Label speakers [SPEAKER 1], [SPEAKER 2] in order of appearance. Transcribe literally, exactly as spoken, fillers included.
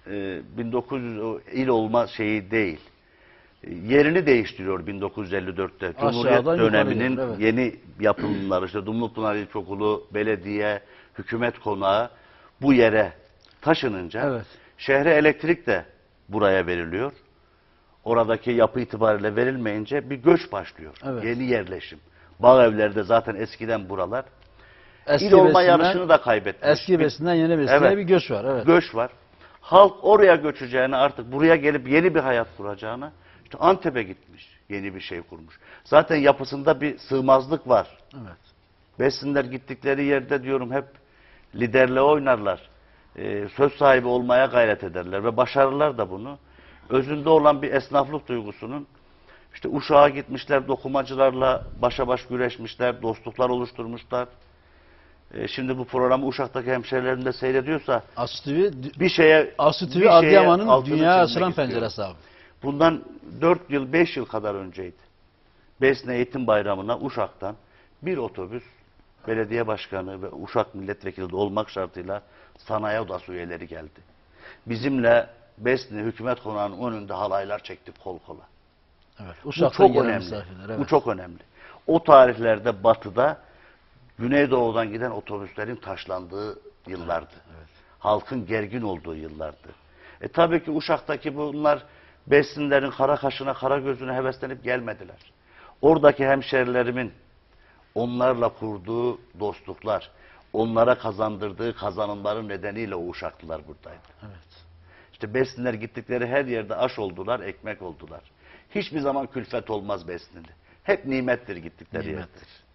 [SPEAKER 1] e, bin dokuz yüz il olma şeyi değil. Yerini değiştiriyor bin dokuz yüz elli dörtte. Cumhuriyet
[SPEAKER 2] Aşağıdan
[SPEAKER 1] döneminin
[SPEAKER 2] yukarı, evet.
[SPEAKER 1] yeni yapılımları, işte Dumlupınar İlkokulu, belediye, hükümet konağı bu yere taşınınca
[SPEAKER 2] Evet.
[SPEAKER 1] şehre elektrik de buraya veriliyor. Oradaki yapı itibariyle verilmeyince bir göç başlıyor.
[SPEAKER 2] Evet.
[SPEAKER 1] Yeni yerleşim. Bağ evlerde zaten eskiden buralar.
[SPEAKER 2] Eski
[SPEAKER 1] İl olma
[SPEAKER 2] besinden,
[SPEAKER 1] yarışını da kaybetmiş.
[SPEAKER 2] eski besinden yeni besine
[SPEAKER 1] Evet.
[SPEAKER 2] bir göç var. Evet.
[SPEAKER 1] Göç var. Halk oraya göçeceğini, artık buraya gelip yeni bir hayat kuracağını, işte Antep'e gitmiş. Yeni bir şey kurmuş. Zaten yapısında bir sığmazlık var.
[SPEAKER 2] Evet.
[SPEAKER 1] Besinler gittikleri yerde diyorum hep liderle oynarlar. Ee, söz sahibi olmaya gayret ederler ve başarırlar da bunu. Özünde olan bir esnaflık duygusunun, işte Uşak'a gitmişler, dokumacılarla başa baş güreşmişler, dostluklar oluşturmuşlar. Ee, şimdi bu programı Uşak'taki hemşehrilerim de seyrediyorsa
[SPEAKER 2] Asu T V,
[SPEAKER 1] bir şeye
[SPEAKER 2] Asu
[SPEAKER 1] bir
[SPEAKER 2] T V
[SPEAKER 1] şeye
[SPEAKER 2] Adıyaman'ın
[SPEAKER 1] altını
[SPEAKER 2] dünyaya
[SPEAKER 1] çizmek
[SPEAKER 2] açılan
[SPEAKER 1] istiyorum.
[SPEAKER 2] penceresi abi.
[SPEAKER 1] Bundan dört yıl, beş yıl kadar önceydi. Besne Eğitim Bayramı'na Uşak'tan bir otobüs belediye başkanı ve Uşak milletvekili de olmak şartıyla sanayi odası üyeleri geldi. Bizimle Besne Hükümet Konağı'nın önünde halaylar çektik kol kola.
[SPEAKER 2] Evet.
[SPEAKER 1] Bu
[SPEAKER 2] Uşak'tan
[SPEAKER 1] çok
[SPEAKER 2] gelen
[SPEAKER 1] önemli.
[SPEAKER 2] misafirler. Evet.
[SPEAKER 1] Bu çok önemli. O tarihlerde batıda Güneydoğu'dan giden otobüslerin taşlandığı yıllardı.
[SPEAKER 2] Evet, evet.
[SPEAKER 1] Halkın gergin olduğu yıllardı. E tabii ki Uşak'taki bunlar Besinlerin kara kaşına, kara gözüne heveslenip gelmediler. Oradaki hemşerilerimin onlarla kurduğu dostluklar, onlara kazandırdığı kazanımların nedeniyle o Uşaklılar buradaydı.
[SPEAKER 2] Evet.
[SPEAKER 1] İşte Besinler gittikleri her yerde aş oldular, ekmek oldular. Hiçbir zaman külfet olmaz Besinli. Hep nimettir gittikleri
[SPEAKER 2] Nimettir.
[SPEAKER 1] yerde.